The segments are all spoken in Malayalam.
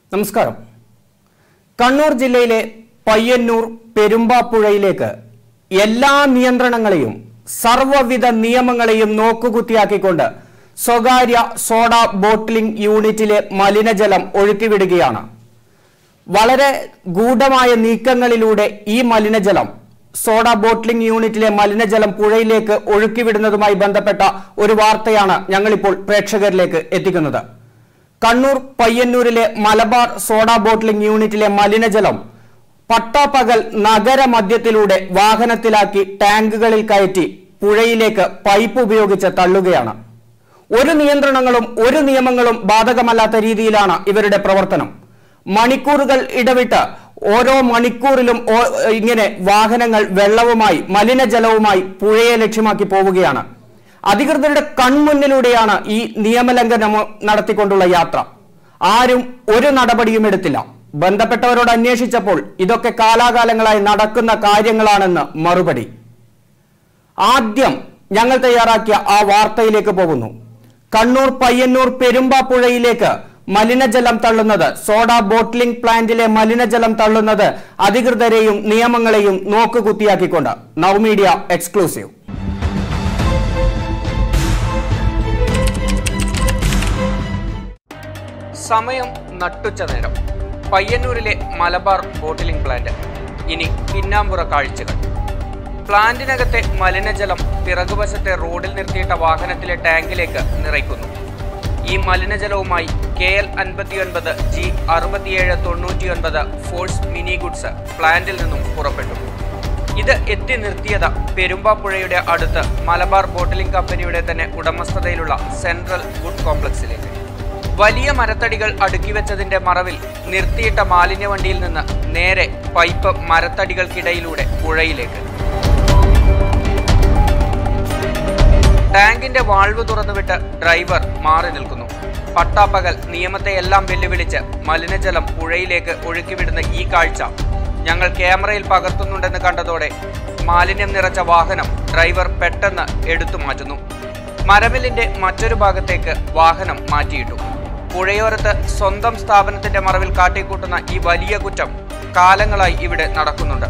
നമസ്കാരം. കണ്ണൂർ ജില്ലയിലെ പയ്യന്നൂർ പെരുമ്പാപ്പുഴയിലേക്ക് എല്ലാ നിയന്ത്രണങ്ങളെയും സർവ്വവിധ നിയമങ്ങളെയും നോക്കുകുത്തിയാക്കിക്കൊണ്ട് സ്വകാര്യ സോഡ ബോട്ട്ലിംഗ് യൂണിറ്റിലെ മലിനജലം ഒഴുക്കിവിടുകയാണ്. വളരെ ഗൂഢമായ നീക്കങ്ങളിലൂടെ ഈ മലിനജലം സോഡ ബോട്ട്ലിംഗ് യൂണിറ്റിലെ മലിനജലം പുഴയിലേക്ക് ഒഴുക്കിവിടുന്നതുമായി ബന്ധപ്പെട്ട ഒരു വാർത്തയാണ് ഞങ്ങളിപ്പോൾ പ്രേക്ഷകരിലേക്ക് എത്തിക്കുന്നത്. കണ്ണൂർ പയ്യന്നൂരിലെ മലബാർ സോഡ ബോട്ട്ലിംഗ് യൂണിറ്റിലെ മലിനജലം പട്ടാപ്പകൽ നഗരമധ്യത്തിലൂടെ വാഹനത്തിലാക്കി ടാങ്കുകളിൽ കയറ്റി പുഴയിലേക്ക് പൈപ്പ് ഉപയോഗിച്ച് തള്ളുകയാണ്. ഒരു നിയന്ത്രണങ്ങളും ഒരു നിയമങ്ങളും ബാധകമല്ലാത്ത രീതിയിലാണ് ഇവരുടെ പ്രവർത്തനം. മണിക്കൂറുകൾ ഇടവിട്ട് ഓരോ മണിക്കൂറിലും ഇങ്ങനെ വാഹനങ്ങൾ വെള്ളവുമായി മലിനജലവുമായി പുഴയെ ലക്ഷ്യമാക്കി പോവുകയാണ്. അധികൃതരുടെ കൺമുന്നിലൂടെയാണ് ഈ നിയമലംഘനം നടത്തിക്കൊണ്ടുള്ള യാത്ര. ആരും ഒരു നടപടിയും എടുത്തില്ല. ബന്ധപ്പെട്ടവരോട് അന്വേഷിച്ചപ്പോൾ ഇതൊക്കെ കാലാകാലങ്ങളായി നടക്കുന്ന കാര്യങ്ങളാണെന്ന് മറുപടി. ആദ്യം ഞങ്ങൾ തയ്യാറാക്കിയ ആ വാർത്തയിലേക്ക് പോകുന്നു. കണ്ണൂർ പയ്യന്നൂർ പെരുമ്പാപ്പുഴയിലേക്ക് മലിനജലം തള്ളുന്നത്, സോഡ ബോട്ട്ലിംഗ് പ്ലാന്റിലെ മലിനജലം തള്ളുന്നത് അധികൃതരെയും നിയമങ്ങളെയും നോക്കുകുത്തിയാക്കിക്കൊണ്ട്. നവമീഡിയ എക്സ്ക്ലൂസീവ്. സമയം നട്ടുച്ച നേരം. പയ്യന്നൂരിലെ മലബാർ ബോട്ട്ലിംഗ് പ്ലാന്റ്. ഇനി പിന്നാമ്പുറ കാഴ്ചകൾ. പ്ലാന്റിനകത്തെ മലിനജലം പിറകുവശത്തെ റോഡിൽ നിർത്തിയിട്ട വാഹനത്തിലെ ടാങ്കിലേക്ക് നിറയ്ക്കുന്നു. ഈ മലിനജലവുമായി KL 59 G 6799 Force mini goods പ്ലാന്റിൽ നിന്നും പുറപ്പെട്ടു. ഇത് എത്തി നിർത്തിയത് പെരുമ്പാപ്പുഴയുടെ അടുത്ത് മലബാർ ബോട്ട്ലിംഗ് കമ്പനിയുടെ തന്നെ ഉടമസ്ഥതയിലുള്ള സെൻട്രൽ ഗുഡ് കോംപ്ലക്സിലേക്ക്. വലിയ മരത്തടികൾ അടുക്കിവെച്ചതിന്റെ മറവിൽ നിർത്തിയിട്ട മാലിന്യവണ്ടിയിൽ നിന്ന് നേരെ പൈപ്പ് മരത്തടികൾക്കിടയിലൂടെ പുഴയിലേക്ക്. ടാങ്കിന്റെ വാൾവ് തുറന്നുവിട്ട് ഡ്രൈവർ മാറി നിൽക്കുന്നു. പട്ടാപ്പകൽ നിയമത്തെ എല്ലാം വെല്ലുവിളിച്ച് മലിനജലം പുഴയിലേക്ക് ഒഴുക്കിവിടുന്ന ഈ കാഴ്ച ഞങ്ങൾ ക്യാമറയിൽ പകർത്തുന്നുണ്ടെന്ന് കണ്ടതോടെ മാലിന്യം നിറച്ച വാഹനം ഡ്രൈവർ പെട്ടെന്ന് എടുത്തു മാറ്റുന്നു. മരമില്ലിന്റെ മറ്റൊരു ഭാഗത്തേക്ക് വാഹനം മാറ്റിയിട്ടു. പുഴയോരത്ത് സ്വന്തം സ്ഥാപനത്തിന്റെ മറവിൽ കാട്ടിക്കൂട്ടുന്ന ഈ വലിയ കുറ്റം കാലങ്ങളായി ഇവിടെ നടക്കുന്നുണ്ട്.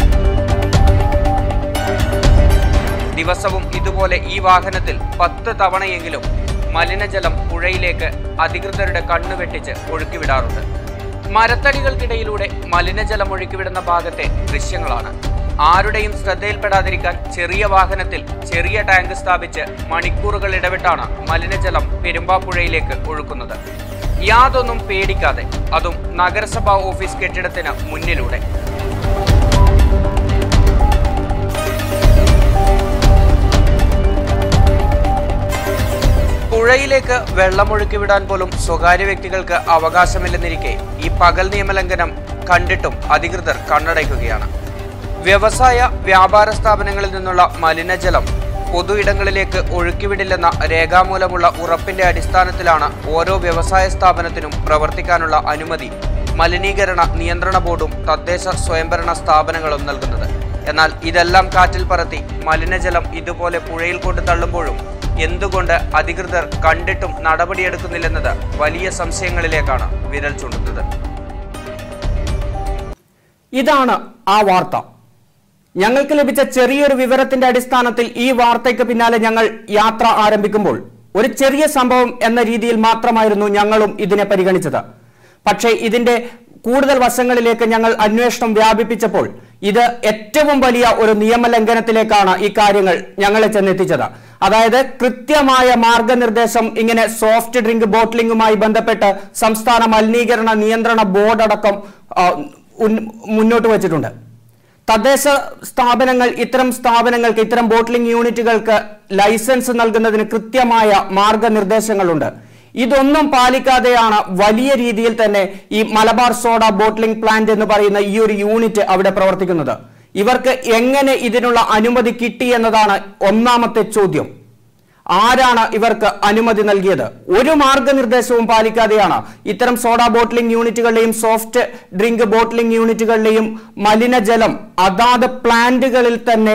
ദിവസവും ഇതുപോലെ ഈ വാഹനത്തിൽ 10 തവണയെങ്കിലും മലിനജലം പുഴയിലേക്ക് അധികൃതരുടെ കണ്ണു വെട്ടിച്ച് ഒഴുക്കിവിടാറുണ്ട്. മരത്തടികൾക്കിടയിലൂടെ മലിനജലം ഒഴുക്കിവിടുന്ന ഭാഗത്തെ ദൃശ്യങ്ങളാണ്. ആരുടെയും ശ്രദ്ധയിൽപ്പെടാതിരിക്കാൻ ചെറിയ വാഹനത്തിൽ ചെറിയ ടാങ്ക് സ്ഥാപിച്ച് മണിക്കൂറുകൾ ഇടവിട്ടാണ് മലിനജലം പെരുമ്പാപ്പുഴയിലേക്ക് ഒഴുക്കുന്നത്. യാതൊന്നും പേടിക്കാതെ, അതും നഗരസഭാ ഓഫീസ് കെട്ടിടത്തിന് മുന്നിലൂടെ. പുഴയിലേക്ക് വെള്ളമൊഴുക്കി വിടാൻ പോലും സ്വകാര്യ വ്യക്തികൾക്ക് അവകാശമില്ലെന്നിരിക്കെ ഈ പകൽ നിയമലംഘനം കണ്ടിട്ടും അധികൃതർ കണ്ണടയ്ക്കുകയാണ്. വ്യവസായ വ്യാപാര സ്ഥാപനങ്ങളിൽ നിന്നുള്ള മലിനജലം പൊതു ഇടങ്ങളിലേക്ക് ഒഴുക്കിവിടില്ലെന്ന രേഖാമൂലമുള്ള ഉറപ്പിന്റെ അടിസ്ഥാനത്തിലാണ് ഓരോ വ്യവസായ സ്ഥാപനത്തിനും പ്രവർത്തിക്കാനുള്ള അനുമതി മലിനീകരണ നിയന്ത്രണ ബോർഡും തദ്ദേശ സ്വയംഭരണ സ്ഥാപനങ്ങളും നൽകുന്നത്. എന്നാൽ ഇതെല്ലാം കാറ്റിൽ പറത്തി മലിനജലം ഇതുപോലെ പുഴയിൽ കൊണ്ട് തള്ളുമ്പോഴും എന്തുകൊണ്ട് അധികൃതർ കണ്ടിട്ടും നടപടിയെടുക്കുന്നില്ലെന്നത് വലിയ സംശയങ്ങളിലേക്കാണ് വിരൽ ചൂണ്ടുന്നത്. ഇതാണ് ആ വാർത്ത. ഞങ്ങൾക്ക് ലഭിച്ച ചെറിയൊരു വിവരത്തിന്റെ അടിസ്ഥാനത്തിൽ ഈ വാർത്തയ്ക്ക് പിന്നാലെ ഞങ്ങൾ യാത്ര ആരംഭിക്കുമ്പോൾ ഒരു ചെറിയ സംഭവം എന്ന രീതിയിൽ മാത്രമായിരുന്നു ഞങ്ങളും ഇതിനെ പരിഗണിച്ചത്. പക്ഷേ ഇതിന്റെ കൂടുതൽ വശങ്ങളിലേക്ക് ഞങ്ങൾ അന്വേഷണം വ്യാപിപ്പിച്ചപ്പോൾ ഇത് ഏറ്റവും വലിയ ഒരു നിയമലംഘനത്തിലേക്കാണ് ഈ കാര്യങ്ങൾ ഞങ്ങളെ ചെന്നെത്തിച്ചത്. അതായത് കൃത്യമായ മാർഗനിർദ്ദേശം ഇങ്ങനെ സോഫ്റ്റ് ഡ്രിങ്ക് ബോട്ട്ലിംഗുമായി ബന്ധപ്പെട്ട് സംസ്ഥാന മലിനീകരണ നിയന്ത്രണ ബോർഡ് അടക്കം മുന്നോട്ട് വച്ചിട്ടുണ്ട്. തദ്ദേശ സ്ഥാപനങ്ങൾ ഇത്തരം ബോട്ട്ലിംഗ് യൂണിറ്റുകൾക്ക് ലൈസൻസ് നൽകുന്നതിന് കൃത്യമായ മാർഗനിർദ്ദേശങ്ങളുണ്ട്. ഇതൊന്നും പാലിക്കാതെയാണ് വലിയ രീതിയിൽ തന്നെ ഈ മലബാർ സോഡ ബോട്ട്ലിംഗ് പ്ലാന്റ് എന്ന് പറയുന്ന ഈ ഒരു യൂണിറ്റ് അവിടെ പ്രവർത്തിക്കുന്നത്. ഇവർക്ക് എങ്ങനെ ഇതിനുള്ള അനുമതി കിട്ടി എന്നതാണ് ഒന്നാമത്തെ ചോദ്യം. ആരാണ് ഇവർക്ക് അനുമതി നൽകിയത്? ഒരു മാർഗനിർദ്ദേശവും പാലിക്കാതെയാണ് ഇത്തരം സോഡ ബോട്ട്ലിംഗ് യൂണിറ്റുകളിലെയും സോഫ്റ്റ് ഡ്രിങ്ക് ബോട്ട്ലിംഗ് യൂണിറ്റുകളിലെയും മലിനജലം അതാത് പ്ലാന്റുകളിൽ തന്നെ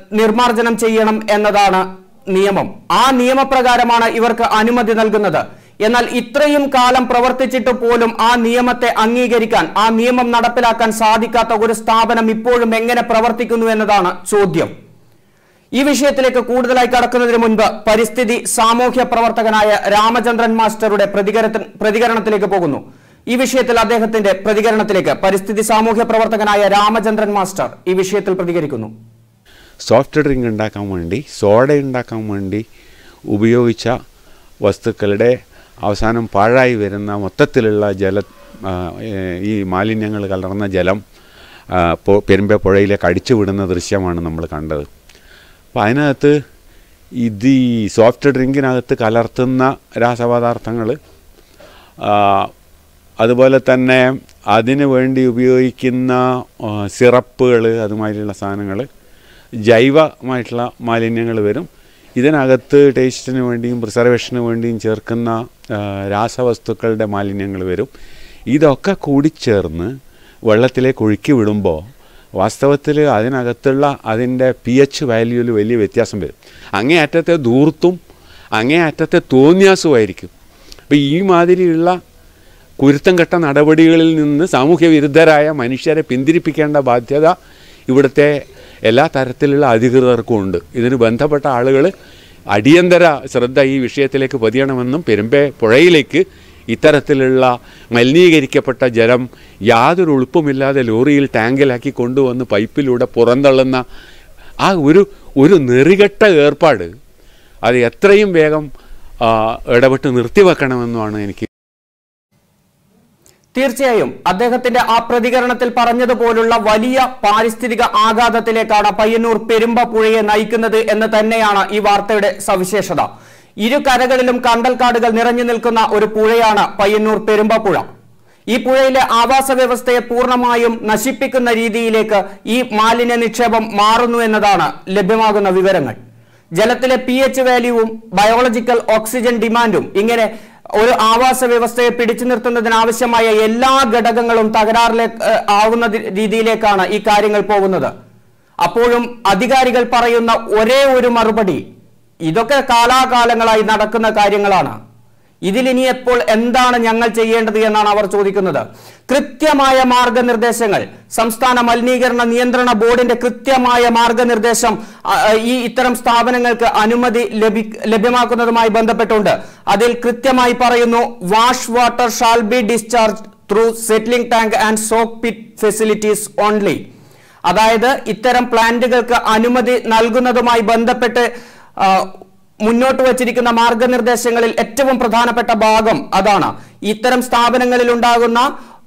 നിർമ്മാർജ്ജനം ചെയ്യണം എന്നതാണ് നിയമം. ആ നിയമപ്രകാരമാണ് ഇവർക്ക് അനുമതി നൽകുന്നത്. എന്നാൽ ഇത്രയും കാലം പ്രവർത്തിച്ചിട്ട് പോലും ആ നിയമത്തെ അംഗീകരിക്കാൻ, ആ നിയമം നടപ്പിലാക്കാൻ സാധിക്കാത്ത ഒരു സ്ഥാപനം ഇപ്പോഴും എങ്ങനെ പ്രവർത്തിക്കുന്നു എന്നതാണ് ചോദ്യം. ഈ വിഷയത്തിലേക്ക് കൂടുതലായി കടക്കുന്നതിന് മുൻപ് പരിസ്ഥിതി സാമൂഹ്യ പ്രവർത്തകനായ രാമചന്ദ്രൻ മാസ്റ്ററുടെ പ്രതികരണത്തിലേക്ക് പോകുന്നു. ഈ വിഷയത്തിൽ അദ്ദേഹത്തിന്റെ പ്രതികരണത്തിലേക്ക് പരിസ്ഥിതി സാമൂഹ്യ പ്രവർത്തകനായ രാമചന്ദ്രൻ മാസ്റ്റർ ഈ വിഷയത്തിൽ പ്രതികരിക്കുന്നു. സോഫ്റ്റ് ഡ്രിങ്ക് ഉണ്ടാക്കാൻ വേണ്ടി, സോഡ ഉണ്ടാക്കാൻ വേണ്ടി ഉപയോഗിച്ച വസ്തുക്കളുടെ അവസാനം പാഴായി വരുന്ന മൊത്തത്തിലുള്ള ഈ മാലിന്യങ്ങൾ കലർന്ന ജലം പെരുമ്പ പുഴയിലേക്ക് അടിച്ചു വിടുന്ന ദൃശ്യമാണ് നമ്മൾ കണ്ടത്. അപ്പോൾ അതിനകത്ത് ഈ സോഫ്റ്റ് ഡ്രിങ്കിനകത്ത് കലർത്തുന്ന രാസപദാർത്ഥങ്ങൾ, അതുപോലെ തന്നെ അതിന് വേണ്ടി ഉപയോഗിക്കുന്ന സിറപ്പുകൾ, അതുമാതിരിയുള്ള സാധനങ്ങൾ, ജൈവമായിട്ടുള്ള മാലിന്യങ്ങൾ വരും. ഇതിനകത്ത് ടേസ്റ്റിന് വേണ്ടിയും പ്രിസർവേഷന് വേണ്ടിയും ചേർക്കുന്ന രാസവസ്തുക്കളുടെ മാലിന്യങ്ങൾ വരും. ഇതൊക്കെ കൂടിച്ചേർന്ന് വെള്ളത്തിലേക്ക് ഒഴുക്കി വിടുമ്പോൾ വാസ്തവത്തിൽ അതിനകത്തുള്ള അതിൻ്റെ pH വാല്യൂവിൽ വലിയ വ്യത്യാസം വരും. അങ്ങേയറ്റത്തെ ധൂർത്തും അങ്ങേയറ്റത്തെ തോന്നിയാസമായിരിക്കും. അപ്പോൾ ഈ മാതിരിയുള്ള കുരുത്തം കെട്ട നടപടികളിൽ നിന്ന് സാമൂഹ്യ വിരുദ്ധരായ മനുഷ്യരെ പിന്തിരിപ്പിക്കേണ്ട ബാധ്യത ഇവിടുത്തെ എല്ലാ തരത്തിലുള്ള അധികൃതർക്കും ഉണ്ട്. ഇതിന് ബന്ധപ്പെട്ട ആളുകൾ അടിയന്തര ശ്രദ്ധ ഈ വിഷയത്തിലേക്ക് പതിയണമെന്നും പെരുമ്പേ പുഴയിലേക്ക് ഇത്തരത്തിലുള്ള മലിനീകരിക്കപ്പെട്ട ജലം യാതൊരു ഉളുപ്പുമില്ലാതെ ലോറിയിൽ ടാങ്കിലാക്കി കൊണ്ടുവന്ന് പൈപ്പിലൂടെ പുറന്തള്ളുന്ന ആ ഒരു നെറികെട്ട ഏർപ്പാട് അത് എത്രയും വേഗം ഇടപെട്ട് നിർത്തിവെക്കണമെന്നുമാണ് എനിക്ക്. തീർച്ചയായും അദ്ദേഹത്തിന്റെ ആ പ്രതികരണത്തിൽ പറഞ്ഞതുപോലുള്ള വലിയ പാരിസ്ഥിതിക ആഘാതത്തിലേക്കാണ് പയ്യന്നൂർ പെരുമ്പ പുഴയെ നയിക്കുന്നത് എന്ന് തന്നെയാണ് ഈ വാർത്തയുടെ സവിശേഷത. ഇരു കരകളിലും കണ്ടൽക്കാടുകൾ നിറഞ്ഞു നിൽക്കുന്ന ഒരു പുഴയാണ് പയ്യന്നൂർ പെരുമ്പ പുഴ. ഈ പുഴയിലെ ആവാസ വ്യവസ്ഥയെ പൂർണ്ണമായും നശിപ്പിക്കുന്ന രീതിയിലേക്ക് ഈ മാലിന്യ നിക്ഷേപം മാറുന്നു എന്നതാണ് ലഭ്യമാകുന്ന വിവരങ്ങൾ. ജലത്തിലെ pH വാല്യൂവും ബയോളജിക്കൽ ഓക്സിജൻ ഡിമാൻഡും ഇങ്ങനെ ഒരു ആവാസ വ്യവസ്ഥയെ പിടിച്ചു നിർത്തുന്നതിനാവശ്യമായ എല്ലാ ഘടകങ്ങളും ആവുന്ന രീതിയിലേക്കാണ് ഈ കാര്യങ്ങൾ പോകുന്നത്. അപ്പോഴും അധികാരികൾ പറയുന്ന ഒരേ ഒരു മറുപടി, ഇതൊക്കെ കാലാകാലങ്ങളായി നടക്കുന്ന കാര്യങ്ങളാണ്, ഇതിലിനി എപ്പോൾ എന്താണ് ഞങ്ങൾ ചെയ്യേണ്ടത് എന്നാണ് അവർ ചോദിക്കുന്നത്. കൃത്യമായ മാർഗനിർദ്ദേശങ്ങൾ, സംസ്ഥാന മലിനീകരണ നിയന്ത്രണ ബോർഡിന്റെ കൃത്യമായ മാർഗനിർദ്ദേശം ഇത്തരം സ്ഥാപനങ്ങൾക്ക് അനുമതി ലഭ്യമാക്കുന്നതുമായി ബന്ധപ്പെട്ടുണ്ട്. അതിൽ കൃത്യമായി പറയുന്നു, wash water shall be discharge through settling tank and soak pit facilities only. അതായത് ഇത്തരം പ്ലാന്റുകൾക്ക് അനുമതി നൽകുന്നതുമായി ബന്ധപ്പെട്ട് മുന്നോട്ട് വച്ചിരിക്കുന്ന മാർഗനിർദ്ദേശങ്ങളിൽ ഏറ്റവും പ്രധാനപ്പെട്ട ഭാഗം അതാണ്. ഇത്തരം സ്ഥാപനങ്ങളിൽ ഉണ്ടാകുന്ന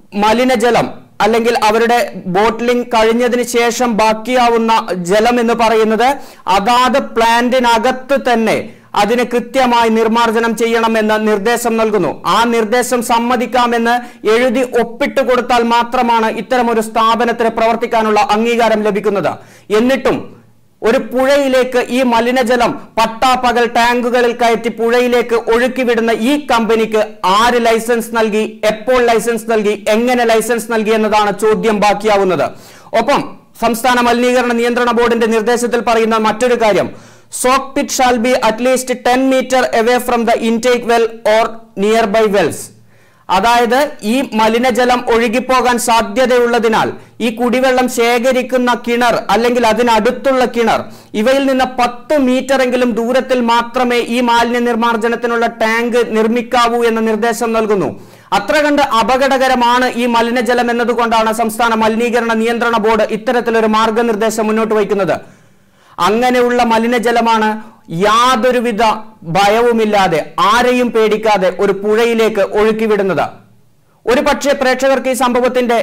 മലിനജലം അല്ലെങ്കിൽ അവരുടെ ബോട്ടിലിംഗ് കഴിഞ്ഞതിന് ശേഷം ബാക്കിയാവുന്ന ജലം എന്ന് പറയുന്നത് അതാത് പ്ലാന്റിനകത്ത് തന്നെ അതിന് കൃത്യമായി നിർമ്മാർജ്ജനം ചെയ്യണമെന്ന് നിർദ്ദേശം നൽകുന്നു. ആ നിർദ്ദേശം സമ്മതിക്കാമെന്ന് എഴുതി ഒപ്പിട്ട് കൊടുത്താൽ മാത്രമാണ് ഇത്തരമൊരു സ്ഥാപനത്തിന് പ്രവർത്തിക്കാനുള്ള അംഗീകാരം ലഭിക്കുന്നത്. എന്നിട്ടും ഒരു പുഴയിലേക്ക് ഈ മലിനജലം പട്ടാപ്പകൽ ടാങ്കുകളിൽ കയറ്റി പുഴയിലേക്ക് ഒഴുക്കിവിടുന്ന ഈ കമ്പനിക്ക് ആര് ലൈസൻസ് നൽകി, എപ്പോൾ ലൈസൻസ് നൽകി, എങ്ങനെ ലൈസൻസ് നൽകി എന്നതാണ് ചോദ്യം ബാക്കിയാവുന്നത്. ഒപ്പം സംസ്ഥാന മലിനീകരണ നിയന്ത്രണ ബോർഡിന്റെ നിർദ്ദേശത്തിൽ പറയുന്ന മറ്റൊരു കാര്യം, soak pit shall be at least 10 metre away from the intake well or nearby wells. അതായത് ഈ മലിനജലം ഒഴുകിപ്പോകാൻ സാധ്യതയുള്ളതിനാൽ ഈ കുടിവെള്ളം ശേഖരിക്കുന്ന കിണർ അല്ലെങ്കിൽ അതിനടുത്തുള്ള കിണർ ഇവയിൽ നിന്ന് 10 മീറ്ററെങ്കിലും ദൂരത്തിൽ മാത്രമേ ഈ മാലിന്യ നിർമ്മാർജ്ജനത്തിനുള്ള ടാങ്ക് നിർമ്മിക്കാവൂ എന്ന നിർദ്ദേശം നൽകുന്നു. അത്ര കണ്ട് അപകടകരമാണ് ഈ മലിനജലം എന്നതുകൊണ്ടാണ് സംസ്ഥാന മലിനീകരണ നിയന്ത്രണ ബോർഡ് ഇത്തരത്തിലൊരു മാർഗനിർദ്ദേശം മുന്നോട്ട് വയ്ക്കുന്നത്. അങ്ങനെയുള്ള മലിനജലമാണ് യാതൊരുവിധ ഭയവുമില്ലാതെ ആരെയും പേടിക്കാതെ ഒരു പുഴയിലേക്ക് ഒഴുക്കിവിടുന്നത്. ഒരു പക്ഷേ പ്രേക്ഷകർക്ക് ഈ സംഭവത്തിന്റെ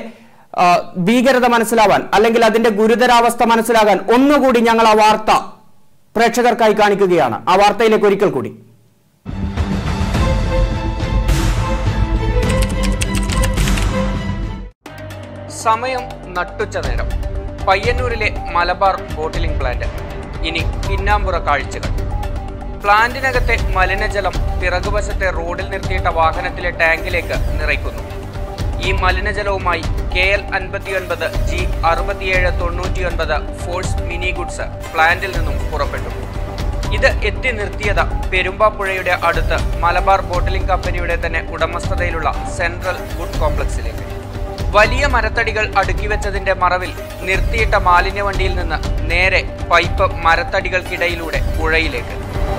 ഭീകരത മനസ്സിലാവാൻ അല്ലെങ്കിൽ അതിന്റെ ഗുരുതരാവസ്ഥ മനസ്സിലാകാൻ ഒന്നുകൂടി ഞങ്ങൾ ആ വാർത്ത പ്രേക്ഷകർക്കായി കാണിക്കുകയാണ്. ആ വാർത്തയിലേക്ക് ഒരിക്കൽ കൂടി. സമയം നട്ടുച്ച നേരം. പയ്യന്നൂരിലെ മലബാർ ബോട്ടിലിംഗ് പ്ലാന്റ്. ഇനി പിന്നാമ്പുറ കാഴ്ചകൾ. പ്ലാന്റിനകത്തെ മലിനജലം പിറകുവശത്തെ റോഡിൽ നിർത്തിയിട്ട വാഹനത്തിലെ ടാങ്കിലേക്ക് നിറയ്ക്കുന്നു. ഈ മലിനജലവുമായി KL 59 G 6799 Force mini goods പ്ലാന്റിൽ നിന്നും പുറപ്പെട്ടു. ഇത് എത്തി നിർത്തിയത് പെരുമ്പാപ്പുഴയുടെ അടുത്ത് മലബാർ ബോട്ടിലിംഗ് കമ്പനിയുടെ തന്നെ ഉടമസ്ഥതയിലുള്ള സെൻട്രൽ ഫുഡ് കോംപ്ലക്സിലേക്ക്. വലിയ മരത്തടികൾ അടുക്കിവെച്ചതിന്റെ മറവിൽ നിർത്തിയിട്ട മാലിന്യവണ്ടിയിൽ നിന്ന് നേരെ പൈപ്പ് മരത്തടികൾക്കിടയിലൂടെ പുഴയിലേക്ക്.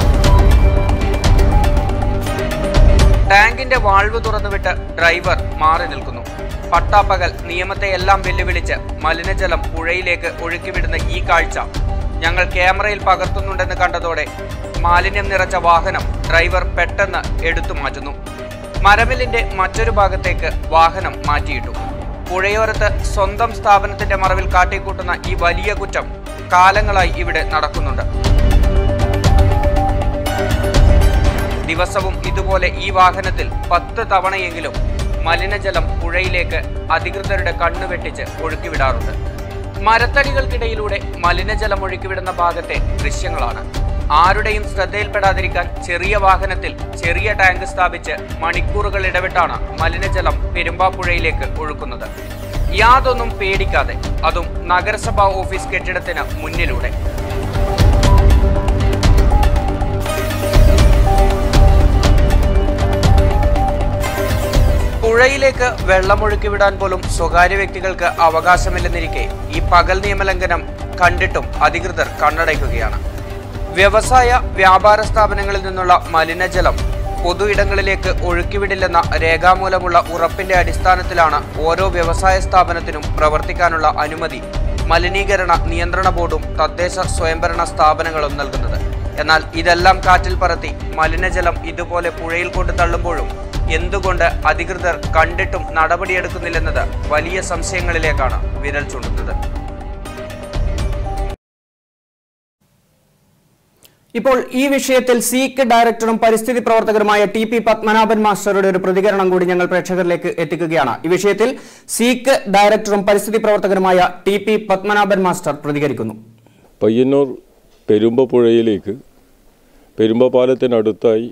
ടാങ്കിന്റെ വാൾവ് തുറന്നുവിട്ട് ഡ്രൈവർ മാറി നിൽക്കുന്നു. പട്ടാപ്പകൽ നിയമത്തെയെല്ലാം വെല്ലുവിളിച്ച് മലിനജലം പുഴയിലേക്ക് ഒഴുക്കിവിടുന്ന ഈ കാഴ്ച ഞങ്ങൾ ക്യാമറയിൽ പകർത്തുന്നുണ്ടെന്ന് കണ്ടതോടെ മാലിന്യം നിറച്ച വാഹനം ഡ്രൈവർ പെട്ടെന്ന് എടുത്തു മാറ്റുന്നു. മരമില്ലിന്റെ മറ്റൊരു ഭാഗത്തേക്ക് വാഹനം മാറ്റിയിട്ടു. പുഴയോരത്ത് സ്വന്തം സ്ഥാപനത്തിന്റെ മറവിൽ കാട്ടിക്കൂട്ടുന്ന ഈ വലിയ കുറ്റം കാലങ്ങളായി ഇവിടെ നടക്കുന്നുണ്ട്. ദിവസവും ഇതുപോലെ ഈ വാഹനത്തിൽ 10 തവണയെങ്കിലും മലിനജലം പുഴയിലേക്ക് അധികൃതരുടെ കണ്ണു വെട്ടിച്ച് ഒഴുക്കിവിടാറുണ്ട്. മരത്തടികൾക്കിടയിലൂടെ മലിനജലം ഒഴുക്കിവിടുന്ന ഭാഗത്തെ ദൃശ്യങ്ങളാണ്. ആരുടെയും ശ്രദ്ധയിൽപ്പെടാതിരിക്കാൻ ചെറിയ വാഹനത്തിൽ ചെറിയ ടാങ്ക് സ്ഥാപിച്ച് മണിക്കൂറുകൾ ഇടവിട്ടാണ് മലിനജലം പെരുമ്പാപ്പുഴയിലേക്ക് ഒഴുക്കുന്നത്. യാതൊന്നും പേടിക്കാതെ, അതും നഗരസഭാ ഓഫീസ് കെട്ടിടത്തിന് മുന്നിലൂടെ. പുഴയിലേക്ക് വെള്ളമൊഴുക്കി വിടാൻ പോലും സ്വകാര്യ വ്യക്തികൾക്ക് അവകാശമില്ലെന്നിരിക്കെ ഈ പകൽ നിയമലംഘനം കണ്ടിട്ടും അധികൃതർ കണ്ണടയ്ക്കുകയാണ്. വ്യവസായ വ്യാപാര സ്ഥാപനങ്ങളിൽ നിന്നുള്ള മലിനജലം പൊതു ഇടങ്ങളിലേക്ക് ഒഴുക്കിവിടില്ലെന്ന രേഖാമൂലമുള്ള ഉറപ്പിന്റെ അടിസ്ഥാനത്തിലാണ് ഓരോ വ്യവസായ സ്ഥാപനത്തിനും പ്രവർത്തിക്കാനുള്ള അനുമതി മലിനീകരണ നിയന്ത്രണ ബോർഡും തദ്ദേശ സ്വയംഭരണ സ്ഥാപനങ്ങളും നൽകുന്നത്. എന്നാൽ ഇതെല്ലാം കാറ്റിൽ പറത്തി മലിനജലം ഇതുപോലെ പുഴയിൽ കൊണ്ട് തള്ളുമ്പോഴും എന്തുകൊണ്ട് അധികൃതർ കണ്ടിട്ടും നടപടിയെടുക്കുന്നില്ലെന്നത് വലിയ സംശയങ്ങളിലേക്കാണ് വിരൽ ചൂണ്ടുന്നത്. ഇപ്പോൾ ഈ വിഷയത്തിൽ സീക്ക് ഡയറക്ടറും പരിസ്ഥിതി പ്രവർത്തകരുമായ TP പത്മനാഭൻ മാസ്റ്ററുടെ ഒരു പ്രതികരണം കൂടി ഞങ്ങൾ പ്രേക്ഷകരിലേക്ക് എത്തിക്കുകയാണ്. ഈ വിഷയത്തിൽ സീക്ക് ഡയറക്ടറും പരിസ്ഥിതി പ്രവർത്തകരുമായ TP പത്മനാഭൻ മാസ്റ്റർ പ്രതികരിക്കുന്നു. പയ്യന്നൂർ പെരുമ്പപ്പുഴയിലേക്ക് പെരുമ്പപാലത്തിനടുത്തായി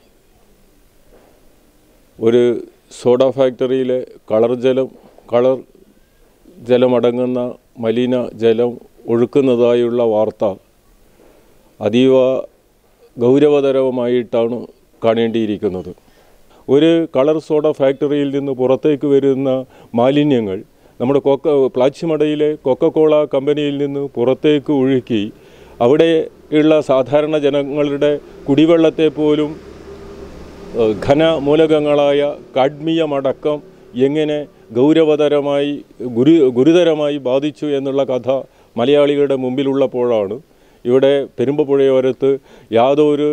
ഒരു സോഡ ഫാക്ടറിയിലെ കളർ ജലമടങ്ങുന്ന മലിന ജലം ഒഴുക്കുന്നതായുള്ള വാർത്ത അതീവ ഗൗരവതരമായിട്ടാണ് കാണേണ്ടിയിരിക്കുന്നത്. ഒരു കളർ സോഡ ഫാക്ടറിയിൽ നിന്ന് പുറത്തേക്ക് വരുന്ന മാലിന്യങ്ങൾ നമ്മുടെ പ്ലാച്ചിമടയിലെ കൊക്കക്കോള കമ്പനിയിൽ നിന്ന് പുറത്തേക്ക് ഒഴുക്കി അവിടെയുള്ള സാധാരണ ജനങ്ങളുടെ കുടിവെള്ളത്തെ പോലും ഘനമൂലകങ്ങളായ കാഡ്മിയമടക്കം എങ്ങനെ ഗുരുതരമായി ബാധിച്ചു എന്നുള്ള കഥ മലയാളികളുടെ മുമ്പിലുള്ളപ്പോഴാണ് ഇവിടെ പെരുമ്പപ്പുഴയോരത്ത് യാതൊരു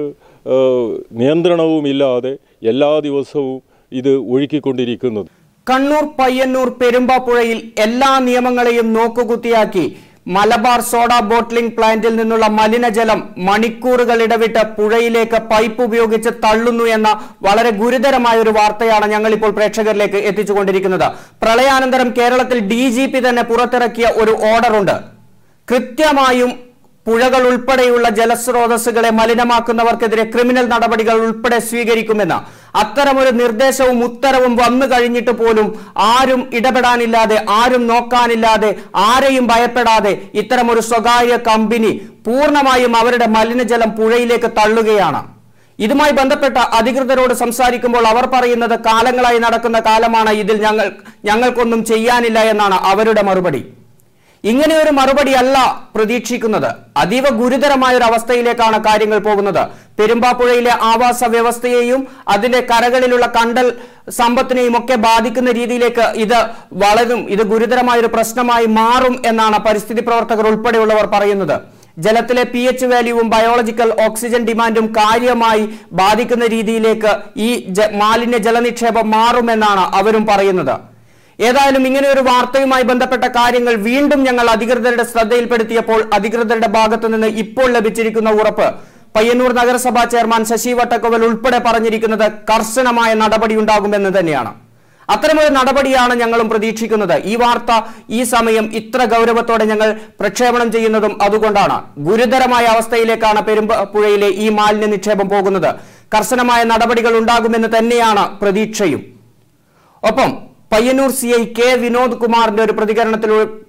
നിയന്ത്രണവുമില്ലാതെ എല്ലാ ദിവസവും ഇത് ഒഴുക്കിക്കൊണ്ടിരിക്കുന്നത്. കണ്ണൂർ പയ്യന്നൂർ പെരുമ്പാപ്പുഴയിൽ എല്ലാ നിയമങ്ങളെയും നോക്കുകുത്തിയാക്കി മലബാർ സോഡ ബോട്ട്ലിംഗ് പ്ലാന്റിൽ നിന്നുള്ള മലിനജലം മണിക്കൂറുകൾ ഇടവിട്ട് പുഴയിലേക്ക് പൈപ്പ് ഉപയോഗിച്ച് തള്ളുന്നു എന്ന വളരെ ഗുരുതരമായ ഒരു വാർത്തയാണ് ഞങ്ങൾ ഇപ്പോൾ പ്രേക്ഷകരിലേക്ക് എത്തിച്ചുകൊണ്ടിരിക്കുന്നത്. പ്രളയാനന്തരം കേരളത്തിൽ DGP തന്നെ പുറത്തിറക്കിയ ഒരു ഓർഡറുണ്ട്. കൃത്യമായും പുഴകൾ ഉൾപ്പെടെയുള്ള ജലസ്രോതസ്സുകളെ മലിനമാക്കുന്നവർക്കെതിരെ ക്രിമിനൽ നടപടികൾ ഉൾപ്പെടെ സ്വീകരിക്കുമെന്ന്. അത്തരമൊരു നിർദ്ദേശവും ഉത്തരവും വന്നു കഴിഞ്ഞിട്ട് പോലും ആരും ഇടപെടാനില്ലാതെ, ആരും നോക്കാനില്ലാതെ, ആരെയും ഭയപ്പെടാതെ ഇത്തരമൊരു സ്വകാര്യ കമ്പനി പൂർണ്ണമായും അവരുടെ മലിനജലം പുഴയിലേക്ക് തള്ളുകയാണ്. ഇതുമായി ബന്ധപ്പെട്ട അധികൃതരോട് സംസാരിക്കുമ്പോൾ അവർ പറയുന്നത് കാലങ്ങളായി നടക്കുന്ന കാലമാണ്, ഇതിൽ ഞങ്ങൾക്കൊന്നും ചെയ്യാനില്ല എന്നാണ് അവരുടെ മറുപടി. ഇങ്ങനെയൊരു മറുപടിയല്ല പ്രതീക്ഷിക്കുന്നത്. അതീവ ഗുരുതരമായ ഒരു അവസ്ഥയിലേക്കാണ് കാര്യങ്ങൾ പോകുന്നത്. പെരുമ്പാപ്പുഴയിലെ ആവാസ വ്യവസ്ഥയെയും അതിന്റെ കരകളിലുള്ള കണ്ടൽ സമ്പത്തിനെയും ഒക്കെ ബാധിക്കുന്ന രീതിയിലേക്ക് ഇത് വളരും. ഇത് ഗുരുതരമായ ഒരു പ്രശ്നമായി മാറും എന്നാണ് പരിസ്ഥിതി പ്രവർത്തകർ ഉൾപ്പെടെയുള്ളവർ പറയുന്നത്. ജലത്തിലെ pH വാല്യൂവും ബയോളജിക്കൽ ഓക്സിജൻ ഡിമാൻഡും കാര്യമായി ബാധിക്കുന്ന രീതിയിലേക്ക് ഈ മാലിന്യ ജലനിക്ഷേപം മാറുമെന്നാണ് അവരും പറയുന്നത്. ഏതായാലും ഇങ്ങനെ ഒരു വാർത്തയുമായി ബന്ധപ്പെട്ട കാര്യങ്ങൾ വീണ്ടും ഞങ്ങൾ അധികൃതരുടെ ശ്രദ്ധയിൽപ്പെടുത്തിയപ്പോൾ അധികൃതരുടെ ഭാഗത്തു നിന്ന് ഇപ്പോൾ ലഭിച്ചിരിക്കുന്ന ഉറപ്പ്, പയ്യന്നൂർ നഗരസഭാ ചെയർമാൻ ശശി വട്ടക്കൊവൽ ഉൾപ്പെടെ പറഞ്ഞിരിക്കുന്നത് കർശനമായ നടപടി ഉണ്ടാകുമെന്ന് തന്നെയാണ്. അത്തരമൊരു നടപടിയാണ് ഞങ്ങളും പ്രതീക്ഷിക്കുന്നത്. ഈ വാർത്ത ഈ സമയം ഇത്ര ഗൗരവത്തോടെ ഞങ്ങൾ പ്രക്ഷേപണം ചെയ്യുന്നതും അതുകൊണ്ടാണ്. ഗുരുതരമായ അവസ്ഥയിലേക്കാണ് പെരുമ്പപ്പുഴയിലെ ഈ മാലിന്യ നിക്ഷേപം പോകുന്നത്. കർശനമായ നടപടികൾ ഉണ്ടാകുമെന്ന് തന്നെയാണ് പ്രതീക്ഷയും. ഒപ്പം പയ്യന്നൂർ CI K വിനോദ് കുമാറിന്റെ ഒരു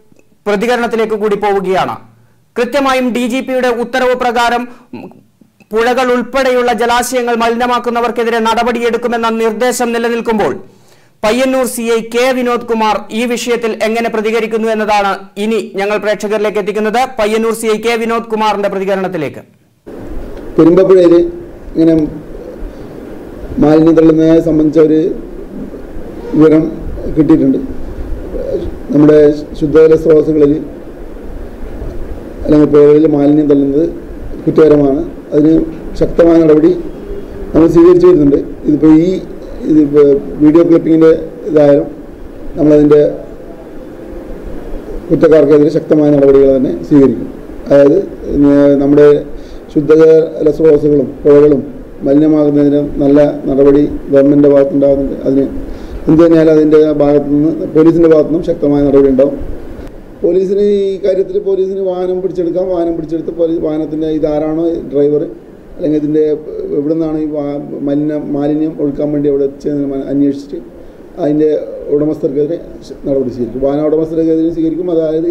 പ്രതികരണത്തിലേക്ക് കൂടി പോവുകയാണ്. കൃത്യമായും DGPയുടെ ഉത്തരവ് പ്രകാരം പുഴകൾ ഉൾപ്പെടെയുള്ള ജലാശയങ്ങൾ മലിനമാക്കുന്നവർക്കെതിരെ നടപടിയെടുക്കുമെന്ന നിർദ്ദേശം നിലനിൽക്കുമ്പോൾ പയ്യന്നൂർ CI കെ വിനോദ് കുമാർ ഈ വിഷയത്തിൽ എങ്ങനെ പ്രതികരിക്കുന്നു എന്നതാണ് ഇനി ഞങ്ങൾ പ്രേക്ഷകരിലേക്ക് എത്തിക്കുന്നത്. പയ്യന്നൂർ CI കെ വിനോദ് കുമാറിന്റെ പ്രതികരണത്തിലേക്ക്. പെരുമ്പപ്പുഴയിൽ ഇങ്ങനെ മാലിന്യം തള്ളുന്നതിനെ സംബന്ധിച്ച ഒരു വിവരം കിട്ടിയിട്ടുണ്ട്. നമ്മുടെ ശുദ്ധജല സ്രോതസ്സുകളിൽ അല്ലെങ്കിൽ പുഴകളിൽ മാലിന്യം തള്ളുന്നത് കുറ്റകരമാണ്. അതിന് ശക്തമായ നടപടി നമ്മൾ സ്വീകരിച്ചു വരുന്നുണ്ട്. ഇതിപ്പോൾ ഇതിപ്പോൾ വീഡിയോ ക്ലിപ്പിങ്ങിൻ്റെ ഇതായാലും നമ്മളതിൻ്റെ കുറ്റക്കാർക്കെതിരെ ശക്തമായ നടപടികൾ തന്നെ സ്വീകരിക്കും. അതായത് നമ്മുടെ ശുദ്ധജല സ്രോതസ്സുകളും പുഴകളും മലിനമാകുന്നതിന് നല്ല നടപടി ഗവൺമെൻറ്റിൻ്റെ ഭാഗത്തുണ്ടാകുന്നുണ്ട്. അതിന് എന്ത് തന്നെയാലും അതിൻ്റെ ഭാഗത്തുനിന്ന് പോലീസിൻ്റെ ഭാഗത്തുനിന്നും ശക്തമായ നടപടി ഉണ്ടാവും. പോലീസിന് ഈ കാര്യത്തിൽ പോലീസിന് വാഹനം പിടിച്ചെടുക്കാം. വാഹനം പിടിച്ചെടുത്ത് വാഹനത്തിൻ്റെ ഇതാരാണോ ഡ്രൈവർ അല്ലെങ്കിൽ ഇതിൻ്റെ എവിടെ നിന്നാണ് ഈ മാലിന്യം ഒഴുക്കാൻ വേണ്ടി അവിടെ അന്വേഷിച്ചിട്ട് അതിൻ്റെ ഉടമസ്ഥർക്കെതിരെ നടപടി സ്വീകരിക്കും. വാഹന ഉടമസ്ഥർക്കെതിരെ സ്വീകരിക്കും. അതായത്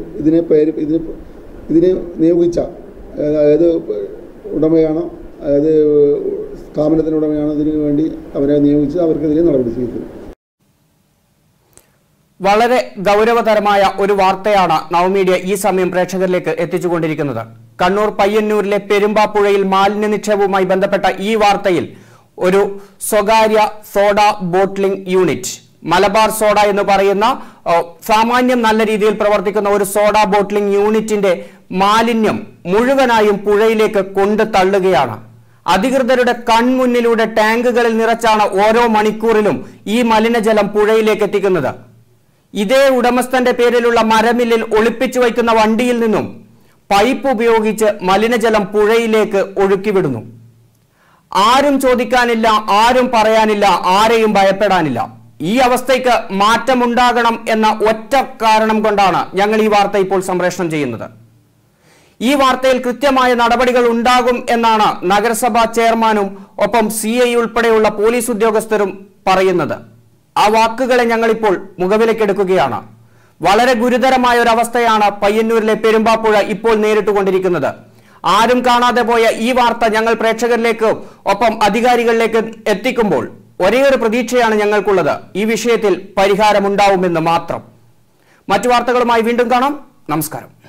ഇതിനെ നിയോഗിച്ച അതായത് ഉടമയാണോ അതായത് സ്ഥാപനത്തിൻ്റെ ഉടമയാണോ ഇതിനു വേണ്ടി അവരെ നിയോഗിച്ച് അവർക്കെതിരെ നടപടി സ്വീകരിക്കും. വളരെ ഗൗരവതരമായ ഒരു വാർത്തയാണ് നവമീഡിയ ഈ സമയം പ്രേക്ഷകരിലേക്ക് എത്തിച്ചുകൊണ്ടിരിക്കുന്നത്. കണ്ണൂർ പയ്യന്നൂരിലെ പെരുമ്പാപ്പുഴയിൽ മാലിന്യ നിക്ഷേപവുമായി ബന്ധപ്പെട്ട ഈ വാർത്തയിൽ ഒരു സ്വകാര്യ soda bottling unit, Malabar soda എന്ന് പറയുന്ന സാമാന്യം നല്ല രീതിയിൽ പ്രവർത്തിക്കുന്ന ഒരു സോഡ ബോട്ട്ലിംഗ് യൂണിറ്റിന്റെ മാലിന്യം മുഴുവനായും പുഴയിലേക്ക് കൊണ്ടു തള്ളുകയാണ്. അധികൃതരുടെ കൺമുന്നിലൂടെ ടാങ്കുകളിൽ നിറച്ചാണ് ഓരോ മണിക്കൂറിലും ഈ മലിനജലം പുഴയിലേക്ക് എത്തിക്കുന്നത്. ഇതേ ഉടമസ്ഥന്റെ പേരിലുള്ള മരമില്ലിൽ ഒളിപ്പിച്ചു വയ്ക്കുന്ന വണ്ടിയിൽ നിന്നും പൈപ്പ് ഉപയോഗിച്ച് മലിനജലം പുഴയിലേക്ക് ഒഴുക്കിവിടുന്നു. ആരും ചോദിക്കാനില്ല, ആരും പറയാനില്ല, ആരെയും ഭയപ്പെടാനില്ല. ഈ അവസ്ഥയ്ക്ക് മാറ്റമുണ്ടാകണം എന്ന ഒറ്റ കാരണം കൊണ്ടാണ് ഞങ്ങൾ ഈ വാർത്ത ഇപ്പോൾ സംപ്രേഷണം ചെയ്യുന്നത്. ഈ വാർത്തയിൽ കൃത്യമായ നടപടികൾ ഉണ്ടാകും എന്നാണ് നഗരസഭാ ചെയർമാനും ഒപ്പം CI ഉൾപ്പെടെയുള്ള പോലീസ് ഉദ്യോഗസ്ഥരും പറയുന്നത്. ആ വാക്കുകളെ ഞങ്ങളിപ്പോൾ മുഖവിലക്കെടുക്കുകയാണ്. വളരെ ഗുരുതരമായ ഒരു അവസ്ഥയാണ് പയ്യന്നൂരിലെ പെരുമ്പാപ്പുഴ ഇപ്പോൾ നേരിട്ടുകൊണ്ടിരിക്കുന്നത്. ആരും കാണാതെ പോയ ഈ വാർത്ത ഞങ്ങൾ പ്രേക്ഷകരിലേക്ക് ഒപ്പം അധികാരികളിലേക്ക് എത്തിക്കുമ്പോൾ ഒരേ ഒരു പ്രതീക്ഷയാണ് ഞങ്ങൾക്കുള്ളത്, ഈ വിഷയത്തിൽ പരിഹാരമുണ്ടാവുമെന്ന് മാത്രം. മറ്റു വാർത്തകളുമായി വീണ്ടും കാണാം. നമസ്കാരം.